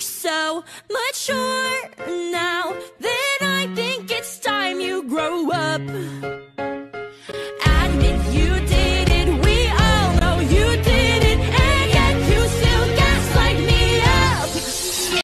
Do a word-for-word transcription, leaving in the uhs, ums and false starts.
so mature now that I think it's time you grow up.